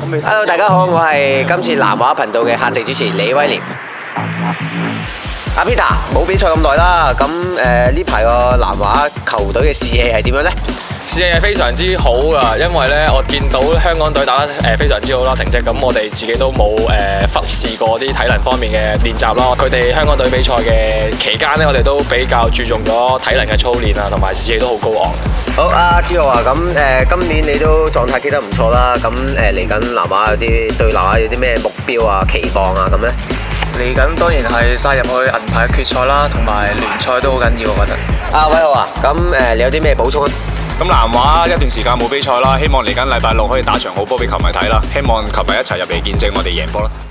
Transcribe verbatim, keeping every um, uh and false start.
Hello， 大家好，我係今次南華頻道嘅客席主持李威廉。阿 Peter 冇比賽咁耐啦，咁誒呢排個南華球隊嘅士氣係點樣呢？ 士氣係非常之好噶，因為咧我見到香港隊打得誒非常之好啦成績，咁我哋自己都冇誒忽視過啲體能方面嘅練習啦。佢哋香港隊比賽嘅期間咧，我哋都比較注重咗體能嘅操練啊，同埋士氣都好高昂。 好，阿志豪啊，咁誒今年你都狀態企得唔錯啦，咁誒嚟緊南華有啲對南華有啲咩目標啊、期望啊咁咧？ 嚟緊當然係殺入去銀牌決賽啦，同埋聯賽都好緊要，我覺得。 阿偉豪啊，咁誒你有啲咩補充啊？ 咁南華一段時間冇比賽啦，希望嚟緊禮拜六可以打場好波俾球迷睇啦，希望球迷一齊入嚟見證我哋贏波啦。